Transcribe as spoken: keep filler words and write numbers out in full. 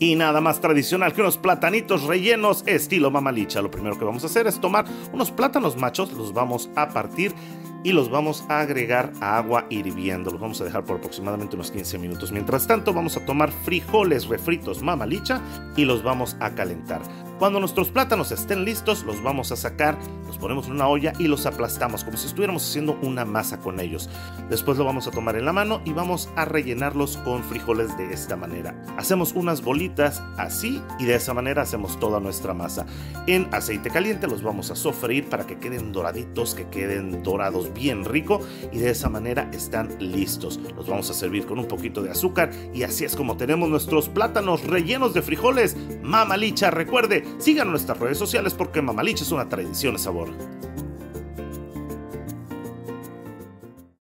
Y nada más tradicional que unos platanitos rellenos estilo mamalicha. Lo primero que vamos a hacer es tomar unos plátanos machos, los vamos a partir y los vamos a agregar a agua hirviendo. Los vamos a dejar por aproximadamente unos quince minutos. Mientras tanto vamos a tomar frijoles refritos mamalicha y los vamos a calentar. Cuando nuestros plátanos estén listos, los vamos a sacar, los ponemos en una olla y los aplastamos como si estuviéramos haciendo una masa con ellos. Después lo vamos a tomar en la mano y vamos a rellenarlos con frijoles de esta manera. Hacemos unas bolitas así y de esa manera hacemos toda nuestra masa. En aceite caliente los vamos a sofreír para que queden doraditos, que queden dorados bien rico, y de esa manera están listos. Los vamos a servir con un poquito de azúcar y así es como tenemos nuestros plátanos rellenos de frijoles mamalicha. Recuerde, sigan nuestras redes sociales porque mamalicha es una tradición de sabor.